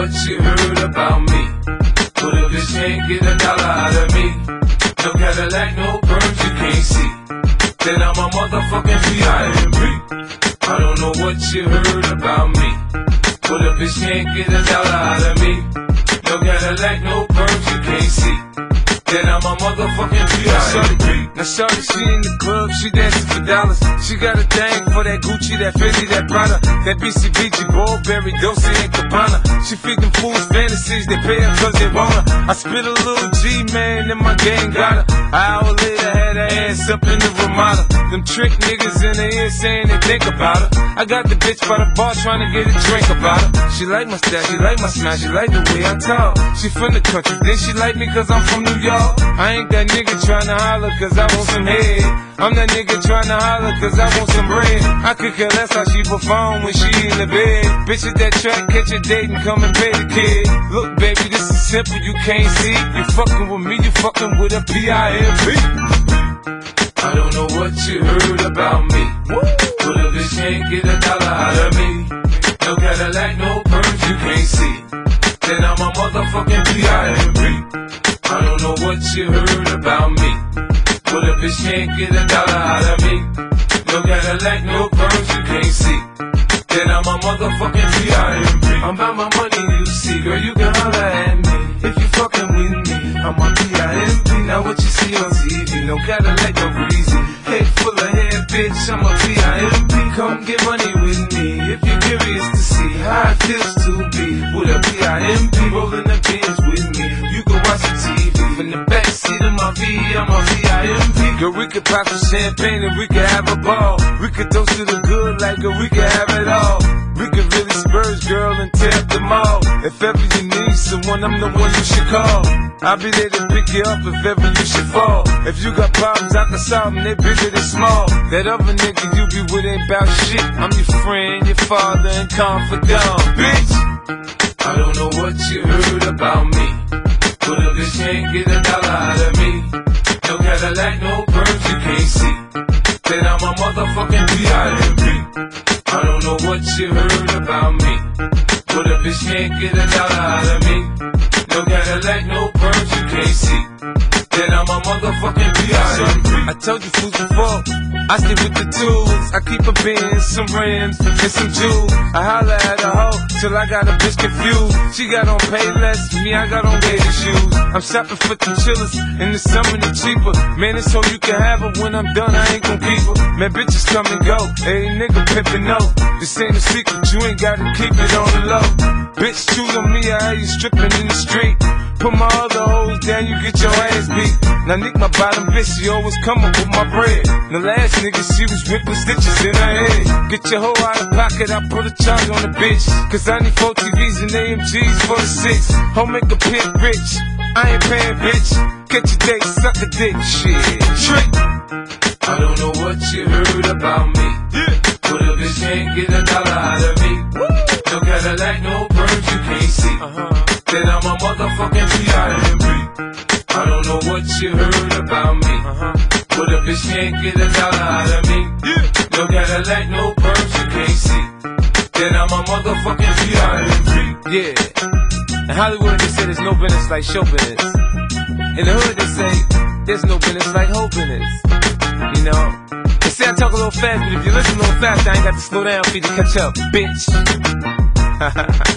what you heard about me, but a bitch can't get $1 out of me. No Cadillac, no perms you can't see, then I'm a motherfucking P.I.M.P. I don't know what you heard about me, but a bitch can't get $1 out of me. No Cadillac, no perms you can't see, then I'm a motherfucking P.I.M.P. Now shorty, she in the club, she dancing for dollars. She got a thing for that Gucci, that Fendi, that Prada, that BCBG, Burberry, Dolce and Gabbana. She feed them fools fantasies, they pay her cause they want her. I spit a little G, man, and my gang got her. An hour later, had her ass up in the Ramada. Them trick niggas in the ear saying they think about her. I got the bitch by the bar trying to get a drink about her. She like my style, she like my smile, she like the way I talk. She from the country, then she like me cause I'm from New York. I ain't that nigga tryna holler cause I want some head. I'm that nigga tryna holler cause I want some bread. I could care less how she perform when she in the bed. Bitch at that track, catch a date and come and pay the kid. Look baby, this is simple, you can't see. You fucking with me, you fucking with a P.I.M.P. I don't know what you heard about me, but a bitch can't get $1 out of me. No Cadillac, no perms you can't see, then I'm a motherfucking P.I.M.P. I don't know what you heard about me, but a bitch can't get $1 out of me. No Cadillac, no perms you can't see, then I'm a motherfucking P.I.M.P. I'm about my money, you see, girl, you can holler at me if you fucking with me. I'm a P.I.M.P. Now what you see on TV, no Cadillac, no breezy. Head full of hair, bitch, I'm a P.I.M.P. Come get money with me if you're curious to see how it feels to be with a P.I.M.P. Rolling the pins with me, you can watch the TV from the backseat of my V, I'm a P.I.M.P. Girl, we could pop some champagne and we could have a ball. We could toast to the good like we could have it all. We could really spurge, girl, and tear up the mall. If ever you need someone, I'm the one you should call. I'll be there to pick you up if ever you should fall. If you got problems, I can solve them, they bigger than small. That other nigga you be with ain't bout shit. I'm your friend, your father, and confidant, bitch. I don't know what you heard about me, but a bitch can't get $1 out of me. No Cadillac, no perms you can't see, then I'm a motherfucking P.I.M.P. I don't know what you heard about me, but a bitch can't get $1 out of me. No Cadillac, no perms you can't see, then I'm a motherfucking P.I.M.P. I told you fools before, I stay with the tools. I keep a Benz, some rims, and some jewels. I holler at a hoe till I got a bitch confused. She got on Payless, me I got on gator shoes. I'm shopping for the chillers, in the summer they cheaper. Man, it's so you can have her, when I'm done I ain't gon' keep her. Man, bitches come and go, hey nigga pimpin' no. This ain't a secret, you ain't gotta keep it on the low. Bitch, choose on me, I have you stripping in the street. Put my other hoes down, you get your ass beat. Now Nick, my bottom bitch, she always come up with my bread. The last nigga, she was ripping stitches in her head. Get your hoe out of pocket, I put a charge on the bitch. Cause I need 4 TVs and AMGs for the 6. Hoe make a pimp rich, I ain't paying bitch. Catch your date, suck a dick, shit, trick. I don't know what you heard about me, but a bitch can't get $1 out of me. No Cadillac, no perms you can't see, then I'm a motherfucking P.I.M.P. I don't know what you heard about me, but a bitch can't get $1 out of me. No Cadillac, no perms you can't see, then I'm a motherfucking P.I.M.P. Yeah, in Hollywood they say there's no business like show business. In the hood they say there's no business like hoe business. You know, they say I talk a little fast, but if you listen a little fast, I ain't got to slow down for you to catch up, bitch.